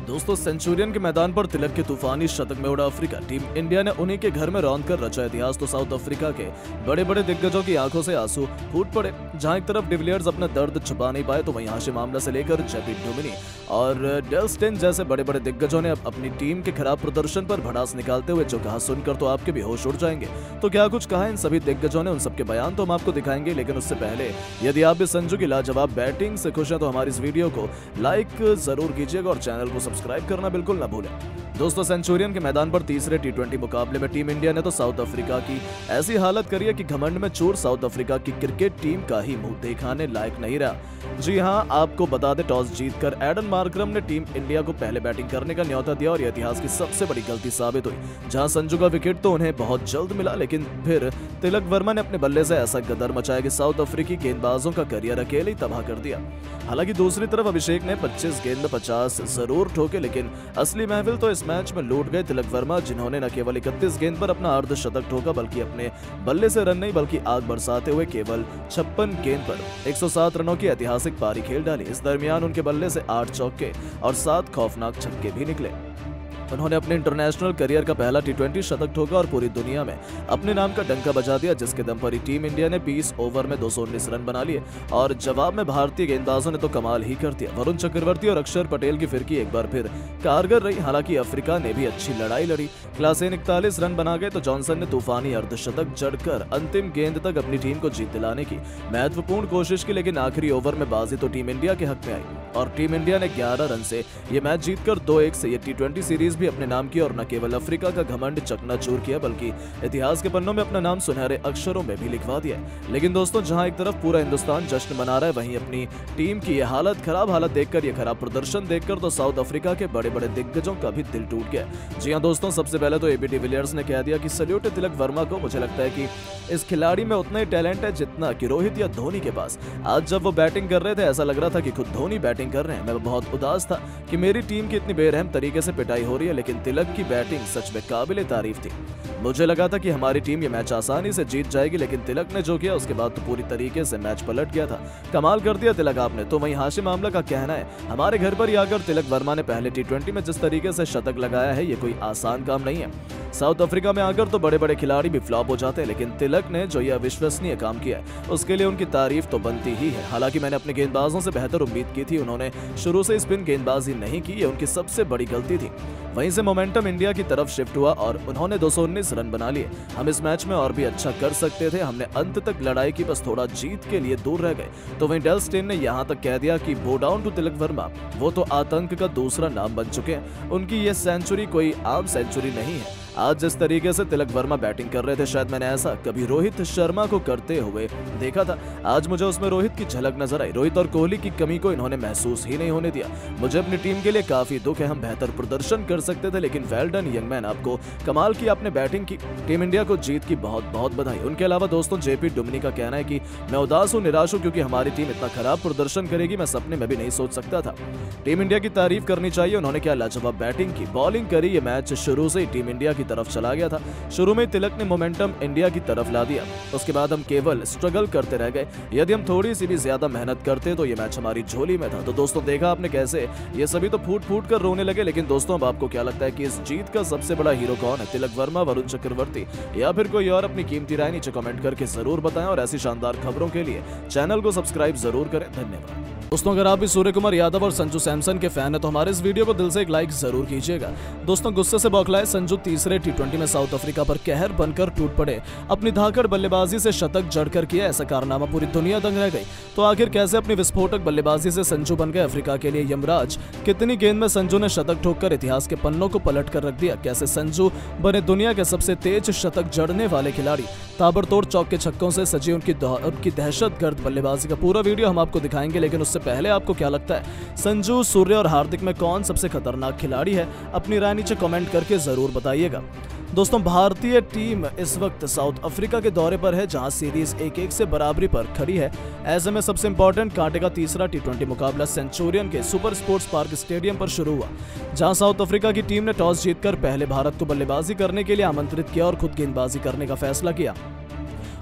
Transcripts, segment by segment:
दोस्तों, सेंचुरियन के मैदान पर तिलक के तूफानी शतक में उड़ा अफ्रीका। टीम इंडिया ने उन्हीं के घर में रौंद कर रचा इतिहास तो साउथ अफ्रीका के बड़े बड़े दिग्गजों की आंखों से आंसू फूट पड़े। जहां एक तरफ डिविलियर्स अपना दर्द छुपा नहीं पाए, तो वहीं हाशिम आमला से लेकर जेपी डुमिनी और डेल स्टेन जैसे बड़े बड़े दिग्गजों ने अपनी टीम के खराब प्रदर्शन पर भड़ास निकालते हुए जो कहा सुनकर तो आपके भी होश उड़ जाएंगे। तो क्या कुछ कहा इन सभी दिग्गजों ने, उन सबके बयान तो हम आपको दिखाएंगे, लेकिन उससे पहले यदि आप भी संजू की लाजवाब बैटिंग से खुश हैं तो हमारी इस वीडियो को लाइक जरूर कीजिएगा और चैनल को सब्सक्राइब करना बिल्कुल न भूलें। दोस्तों, सेंचुरियन के मैदान पर तीसरे टी20 मुकाबले में टीम इंडिया ने तो साउथ अफ्रीका की ऐसी हालत करी है कि घमंड में चूर साउथ अफ्रीका की क्रिकेट टीम का ही मुंह दिखाने लायक नहीं रहा। जी हां, आपको बता दें, टॉस जीतकर एडन मार्करम ने टीम इंडिया को पहले बैटिंग करने का न्योता दिया और यह इतिहास की सबसे बड़ी गलती साबित हुई। जहां संजू का विकेट तो उन्हें बहुत जल्द मिला, लेकिन फिर तिलक वर्मा ने अपने बल्ले से ऐसा गदर मचाया कि साउथ अफ्रीकी गेंदबाजों का करियर अकेले ही तबाह कर दिया। हालांकि दूसरी तरफ अभिषेक ने 25 गेंद में 50 जरूर ठोके, लेकिन असली महफिल तो इस मैच में लूट गए तिलक वर्मा, जिन्होंने न केवल 31 गेंद पर अपना अर्धशतक ठोका, बल्कि अपने बल्ले से रन नहीं बल्कि आग बरसाते हुए केवल 56 गेंद पर 107 रनों की ऐतिहासिक पारी खेल डाली। इस दरमियान उनके बल्ले से 8 चौके और 7 खौफनाक छक्के भी निकले। उन्होंने अपने इंटरनेशनल करियर का पहला टी20 शतक ठोका और पूरी दुनिया में अपने नाम का डंका बजा दिया, जिसके दम पर ही टीम इंडिया ने 20 ओवर में 219 रन बना लिए और जवाब में भारतीय गेंदबाजों ने तो कमाल ही कर दिया। वरुण चक्रवर्ती और अक्षर पटेल की फिरकी एक बार फिर कारगर रही। हालांकि अफ्रीका ने भी अच्छी लड़ाई लड़ी। क्लासेन 41 रन बना गए तो जॉनसन ने तूफानी अर्धशतक जड़कर अंतिम गेंद तक अपनी टीम को जीत दिलाने की महत्वपूर्ण कोशिश की, लेकिन आखिरी ओवर में बाजी तो टीम इंडिया के हक में आई और टीम इंडिया ने 11 रन से ये मैच जीतकर 2-1 से ये टी20 सीरीज भी अपने नाम की और न केवल अफ्रीका का घमंड चकनाचूर किया, बल्कि इतिहास के पन्नों में अपना नाम सुनहरे अक्षरों में भी लिखवा दिया। लेकिन दोस्तों, जहां एक तरफ पूरा हिंदुस्तान जश्न मना रहा है, वहीं अपनी टीम की ये खराब हालत देखकर, ये खराब प्रदर्शन देखकर तो साउथ अफ्रीका के बड़े बड़े दिग्गजों का भी दिल टूट गया। जी हां दोस्तों, सबसे पहले तो एबी डिविलियर्स ने कह दिया कि सल्यूट तिलक वर्मा को। मुझे लगता है कि इस खिलाड़ी में उतना ही टैलेंट है जितना कि रोहित या धोनी के पास। आज जब वो बैटिंग कर रहे थे, ऐसा लग रहा था कि खुद धोनी बैटिंग कर रहे हैं। मैं बहुत उदास था कि मेरी टीम की इतनी बेरहम तरीके से पिटाई हो रही है, लेकिन तिलक की बैटिंग सच में काबिले तारीफ थी। मुझे लगा था कि हमारी टीम ये मैच आसानी से जीत जाएगी, लेकिन तिलक ने जो किया उसके बाद तो पूरी तरीके से मैच पलट गया था। कमाल कर दिया तिलक आपने। तो वहीं हाशिम आमला का कहना है, हमारे घर पर ही आकर तिलक वर्मा ने पहले टी20 में जिस तरीके से शतक लगाया है, ये कोई आसान काम नहीं है। साउथ अफ्रीका में आकर तो बड़े बड़े खिलाड़ी भी फ्लॉप हो जाते हैं, लेकिन तिलक ने जो यह अविश्वसनीय काम किया है उसके लिए उनकी तारीफ तो बनती ही है। हालांकि मैंने अपने गेंदबाजों से बेहतर उम्मीद की थी, उन्होंने शुरू से स्पिन गेंदबाजी नहीं की, ये उनकी सबसे बड़ी गलती थी। वहीं से मोमेंटम इंडिया की तरफ शिफ्ट हुआ और उन्होंने 219 रन बना लिए। हम इस मैच में और भी अच्छा कर सकते थे, हमने अंत तक लड़ाई की, बस थोड़ा जीत के लिए दूर रह गए। तो वहीं डेल स्टेन ने यहां तक कह दिया कि बो डाउन टू तिलक वर्मा, वो तो आतंक का दूसरा नाम बन चुके हैं। उनकी ये सेंचुरी कोई आम सेंचुरी नहीं है। आज जिस तरीके से तिलक वर्मा बैटिंग कर रहे थे, शायद मैंने ऐसा कभी रोहित शर्मा को करते हुए देखा था। आज मुझे उसमें रोहित की झलक नजर आई। रोहित और कोहली की कमी को इन्होंने महसूस ही नहीं होने दिया। मुझे अपनी टीम के लिए काफी दुख है, हम बेहतर प्रदर्शन कर सकते थे, लेकिन वेल डन यंग मैन, आपको कमाल की आपने बैटिंग की। टीम इंडिया को जीत की बहुत बहुत बधाई। उनके अलावा दोस्तों, जेपी डुमिनी का कहना है कि मैं उदास हूँ, निराश हूँ, क्योंकि हमारी टीम इतना खराब प्रदर्शन करेगी मैं सपने में भी नहीं सोच सकता था। टीम इंडिया की तारीफ करनी चाहिए, उन्होंने क्या लाजवाब बैटिंग की, बॉलिंग करी। ये मैच शुरू से ही टीम इंडिया की तरफ चला गया था। शुरू में तिलक ने मोमेंटम इंडिया की तरफ ला दिया, उसके बाद हम केवल स्ट्रगल करते रह गए। यदि हम थोड़ी सी भी ज्यादा मेहनत करते तो ये मैच हमारी झोली में था। तो दोस्तों, देखा आपने कैसे ये सभी तो फूट फूट कर रोने लगे। लेकिन दोस्तों, अब आपको क्या लगता है कि इस जीत का सबसे बड़ा हीरो कौन है? तिलक वर्मा, वरुण चक्रवर्ती या फिर कोई और? अपनी कीमती राय नीचे कमेंट करके जरूर बताएं और ऐसी शानदार खबरों के लिए चैनल को सब्सक्राइब जरूर करें। धन्यवाद। दोस्तों, अगर आप भी सूर्य कुमार यादव और संजू सैमसन के फैन हैं तो हमारे इस वीडियो को दिल से एक लाइक जरूर कीजिएगा। दोस्तों, गुस्से से बौखलाए संजू तीसरे टी20 में साउथ अफ्रीका पर कहर बनकर टूट पड़े। अपनी धाकड़ बल्लेबाजी से शतक जड़कर किया ऐसा कारनामा पूरी दुनिया दंग रह गई। तो आखिर कैसे अपनी विस्फोटक बल्लेबाजी से संजू बन गए अफ्रीका के लिए यमराज? कितनी गेंद में संजू ने शतक ठोककर इतिहास के पन्नों को पलट कर रख दिया? कैसे संजू बने दुनिया के सबसे तेज शतक जड़ने वाले खिलाड़ी? ताबड़तोड़ चौके छक्कों से सजी उनकी दहशतगर्द बल्लेबाजी का पूरा वीडियो हम आपको दिखाएंगे। लेकिन उससे पहले आपको क्या लगता है, संजू, सूर्य और हार्दिक में कौन सबसे खतरनाक खिलाड़ी है? अपनी राय नीचे कमेंट करके जरूर बताइएगा। दोस्तों, भारतीय टीम इस वक्त साउथ अफ्रीका के दौरे पर है, जहां सीरीज 1-1 से बराबरी पर खड़ी है। ऐसे में सबसे इंपॉर्टेंट कांटे का तीसरा टी20 मुकाबला सेंचुरियन के सुपर स्पोर्ट्स पार्क स्टेडियम पर शुरू हुआ, जहां साउथ अफ्रीका की टीम ने टॉस जीतकर पहले भारत को बल्लेबाजी करने के लिए आमंत्रित किया और खुद गेंदबाजी करने का फैसला किया।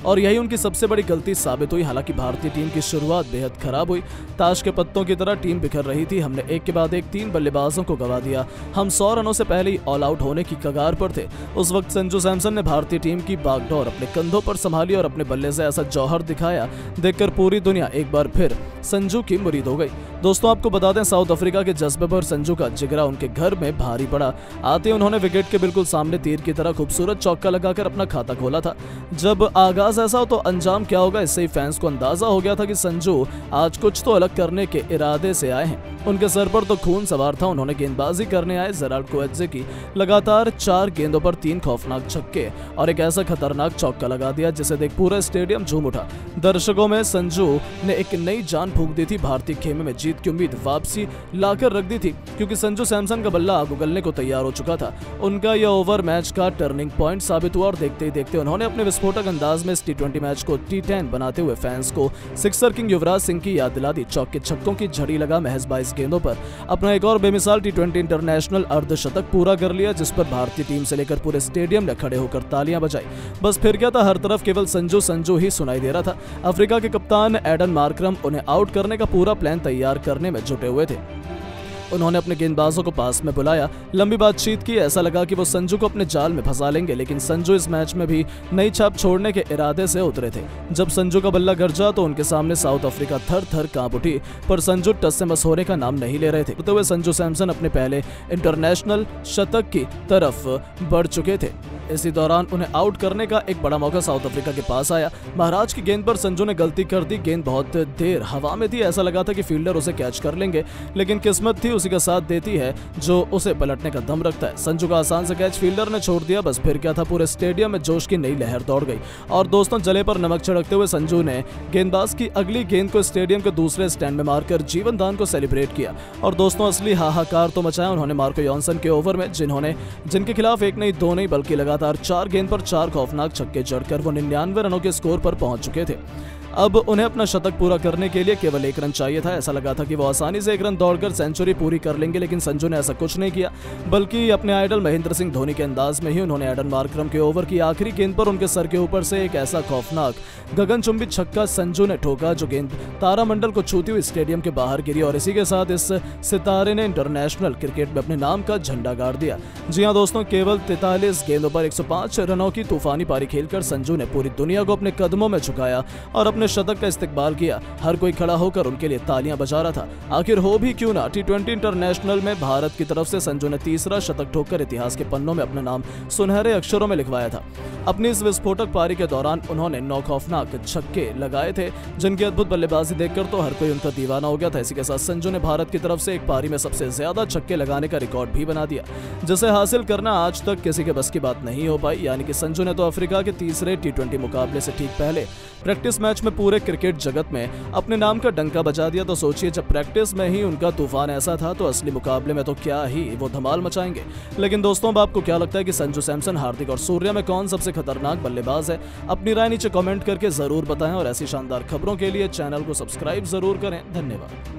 और यही उनकी सबसे बड़ी गलती साबित हुई। हालांकि भारतीय टीम की शुरुआत बेहद खराब हुई। ताश के पत्तों की तरह टीम बिखर रही थी। हमने एक के बाद एक 3 बल्लेबाजों को गंवा दिया। हम 100 रनों से पहले ही ऑल आउट होने की कगार पर थे। उस वक्त संजू सैमसन ने भारतीय टीम की बागडोर अपने कंधों पर संभाली और अपने बल्ले से ऐसा जौहर दिखाया देखकर पूरी दुनिया एक बार फिर संजू की मुरीद हो गई। दोस्तों आपको बता दें, साउथ अफ्रीका के जज्बे पर संजू का जिगरा उनके घर में भारी पड़ा। आते ही उन्होंने विकेट के बिल्कुल सामने तीर की तरह खूबसूरत चौका लगाकर अपना खाता खोला था। जब आगाज ऐसा हो तो अंजाम क्या होगा, इससे ही फैंस को अंदाजा हो गया था कि संजू आज कुछ तो अलग करने के इरादे से आए हैं। उनके सर पर तो खून सवार था। उन्होंने गेंदबाजी करने आए जेराल्ड कोएत्जे की लगातार 4 गेंदों पर 3 खौफनाक छक्के और एक ऐसा खतरनाक चौका लगा दिया जिसे देख पूरा स्टेडियम झूम उठा। दर्शकों में संजू ने एक नई जान फूंक दी थी। भारतीय खेमे में जीत की उम्मीद वापसी लाकर रख दी थी, क्योंकि संजू सैमसन का बल्ला आग उगलने को तैयार हो चुका था। उनका यह ओवर मैच का टर्निंग पॉइंट साबित हुआ और देखते ही देखते उन्होंने अपने विस्फोटक अंदाज में इस T20 मैच को T10 बनाते हुए फैंस को सिक्सर किंग युवराज सिंह की याद दिला दी। चौके छक्कों की झड़ी लगा महज 22 गेंदों पर अपना एक और बेमिसाल T20 इंटरनेशनल अर्धशतक पूरा कर लिया, जिस पर भारतीय टीम से लेकर पूरे स्टेडियम ने खड़े होकर तालियां बजाई। बस फिर क्या था, हर तरफ केवल संजू संजू ही सुनाई दे रहा था। अफ्रीका के कप्तान एडन मार्करम उन्हें आउट करने का पूरा प्लान तैयार करने में जुटे हुए थे। उन्होंने अपने गेंदबाजों को पास में बुलाया, लंबी बातचीत की। ऐसा लगा कि वो संजू को अपने जाल में फंसा लेंगे, लेकिन संजू इस मैच में भी नई छाप छोड़ने के इरादे से उतरे थे। जब संजू का बल्ला गरजा तो उनके सामने साउथ अफ्रीका थर थर कांप उठी, पर संजू टस से मस होने का नाम नहीं ले रहे थे। होते हुए संजू सैमसन अपने पहले इंटरनेशनल शतक की तरफ बढ़ चुके थे। इसी दौरान उन्हें आउट करने का एक बड़ा मौका साउथ अफ्रीका के पास आया। महाराज की गेंद पर संजू ने गलती कर दी। गेंद बहुत देर हवा में थी, ऐसा लगा था कि फील्डर उसे कैच कर लेंगे, लेकिन किस्मत थी उसी का साथ देती है जो उसे पलटने का दम रखता है। संजू का आसान से कैच फील्डर ने छोड़ दिया। बस फिर क्या था, पूरे स्टेडियम में जोश की नई लहर दौड़ गई और दोस्तों जले पर नमक छिड़कते हुए संजू ने गेंदबाज की अगली गेंद को स्टेडियम के दूसरे स्टैंड में मारकर जीवन दान को सेलिब्रेट किया। और दोस्तों असली हाहाकार तो मचाया उन्होंने मार्को जॉनसन के ओवर में, जिनके खिलाफ एक नहीं दो नहीं बल्कि लगातार 4 गेंद पर 4 खौफनाक छक्के जड़कर वो 99 रनों के स्कोर पर पहुंच चुके थे। अब उन्हें अपना शतक पूरा करने के लिए केवल 1 रन चाहिए था। ऐसा लगा था कि वो आसानी से 1 रन दौड़कर सेंचुरी पूरी कर लेंगे, लेकिन संजू ने ऐसा कुछ नहीं किया, बल्कि अपने आइडल महेंद्र सिंह धोनी के अंदाज में ही उन्होंने एडन मार्करम के ओवर की आखिरी गेंद पर उनके सर के ऊपर से एक ऐसा खौफनाक गगनचुंबी छक्का संजू ने ठोका जो गेंद तारामंडल को छूती हुई स्टेडियम के बाहर गिरी और इसी के साथ इस सितारे ने इंटरनेशनल क्रिकेट में अपने नाम का झंडा गाड़ दिया। जी हां दोस्तों, केवल 43 गेंदों पर 105 रनों की तूफानी पारी खेलकर संजू ने पूरी दुनिया को अपने कदमों में झुकाया और अपने शतक का इस्तेकबाल किया। हर कोई खड़ा होकर उनके लिए तालियां बजा रहा था। आखिर हो भी क्यों ना, T20 इंटरनेशनल में भारत की तरफ से संजू ने तीसरा शतक ठोककर इतिहास के पन्नों में अपना नाम सुनहरे अक्षरों में लिखवाया था। अपनी इस विस्फोटक पारी के दौरान उन्होंने 9 खौफनाक छक्के लगाए थे, जिनकी अद्भुत बल्लेबाजी देखकर तो हर कोई उनका दीवाना हो गया था। इसी के साथ संजू ने भारत की तरफ से एक पारी में सबसे ज्यादा छक्के लगाने का रिकॉर्ड भी बना दिया, जिसे हासिल करना आज तक किसी के बस की बात नहीं हो पाई। यानी कि संजू ने तो अफ्रीका के तीसरे T20 मुकाबले से ठीक पहले प्रैक्टिस मैच में पूरे क्रिकेट जगत में अपने नाम का डंका बजा दिया। तो सोचिए, जब प्रैक्टिस में ही उनका तूफान ऐसा था तो असली मुकाबले में तो क्या ही वो धमाल मचाएंगे। लेकिन दोस्तों, अब आपको क्या लगता है कि संजू सैमसन, हार्दिक और सूर्या में कौन सबसे खतरनाक बल्लेबाज है? अपनी राय नीचे कमेंट करके जरूर बताएं और ऐसी शानदार खबरों के लिए चैनल को सब्सक्राइब जरूर करें। धन्यवाद।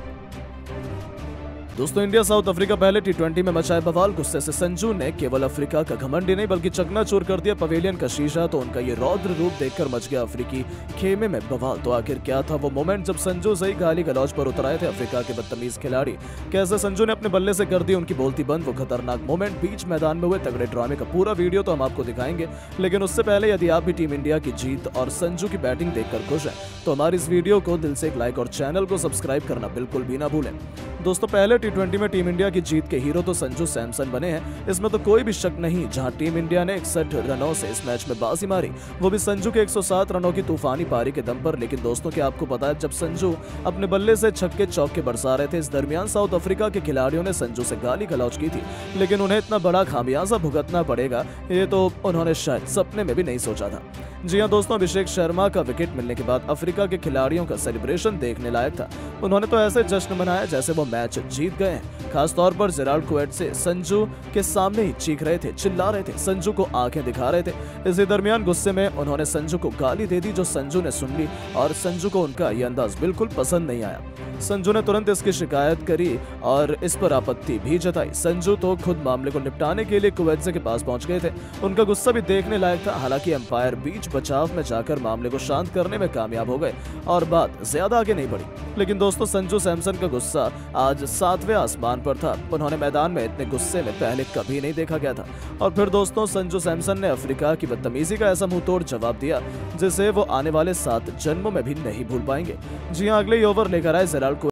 दोस्तों, इंडिया साउथ अफ्रीका पहले T20 में मचाए बवाल। गुस्से से संजू ने केवल अफ्रीका का घमंड ही नहीं बल्कि चकनाचूर कर दिया पवेलियन का शीशा। तो उनका ये रौद्र रूप देखकर मच गया अफ्रीकी खेमे में बवाल। तो आखिर क्या था वो मोमेंट जब संजू सही गाली गलौज पर उतर आए थे अफ्रीका के बदतमीज खिलाड़ी? कैसे संजू ने अपने बल्ले से कर दी उनकी बोलती बंद? वो खतरनाक मोमेंट बीच मैदान में हुए तगड़े ड्रामे का पूरा वीडियो तो हम आपको दिखाएंगे, लेकिन उससे पहले यदि आप भी टीम इंडिया की जीत और संजू की बैटिंग देखकर खुश हैं तो हमारी इस वीडियो को दिल से एक लाइक और चैनल को सब्सक्राइब करना बिल्कुल भी ना भूलें। दोस्तों, पहले T20 में टीम इंडिया की जीत के हीरो तो संजू सैमसन बने हैं, इसमें तो कोई भी शक नहीं। जहां टीम इंडिया ने 61 रनों से इस मैच में बाजी मारी, वो भी संजू के 107 रनों की तूफानी पारी के दम पर। लेकिन दोस्तों, क्या आपको पता है, जब संजू अपने बल्ले से छक्के चौके बरसा रहे थे, इस दरमियान साउथ अफ्रीका के खिलाड़ियों ने संजू से गाली गलौज की थी। लेकिन उन्हें इतना बड़ा खामियाजा भुगतना पड़ेगा, ये तो उन्होंने शायद सपने में भी नहीं सोचा था। जी हां दोस्तों, अभिषेक शर्मा का विकेट मिलने के बाद अफ्रीका के खिलाड़ियों का सेलिब्रेशन देखने लायक था। उन्होंने तो ऐसे जश्न मनाया जैसे वो मैच जीत गए हैं। खासतौर पर जेराल्ड कोएत्जे संजू के सामने ही चीख रहे थे, चिल्ला रहे थे, संजू को आंखें दिखा रहे थे। इसी दरमियान गुस्से में उन्होंने संजू को गाली दे दी, जो संजू ने सुन ली और संजू को उनका यह अंदाज बिल्कुल पसंद नहीं आया। संजू ने तुरंत इसकी शिकायत करी और इस पर आपत्ति भी जताई। संजू तो खुद मामले को निपटाने के लिए कोएत्जे के पास पहुंच गए थे। उनका गुस्सा भी देखने लायक था। हालांकि अंपायर बीच बचाव में जाकर मामले को शांत करने में कामयाब हो गए और बात ज्यादा आगे नहीं बढ़ी। लेकिन दोस्तों, संजू सैमसन का गुस्सा आज 7वें आसमान पर था। उन्होंने मैदान में इतने गुस्से में पहले कभी नहीं देखा गया था। और फिर दोस्तों, संजू सैमसन ने अफ्रीका की बदतमीजी का ऐसा मुंहतोड़ जवाब दिया जिसे वो आने वाले 7 जन्मों में भी नहीं भूल पाएंगे। जी हाँ, अगले ओवर लेकर आए जेराल्ड